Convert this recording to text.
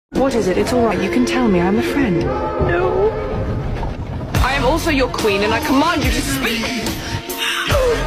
What is it? It's all right. You can tell me. I'm a friend. No. I am also your queen, and I command you to speak.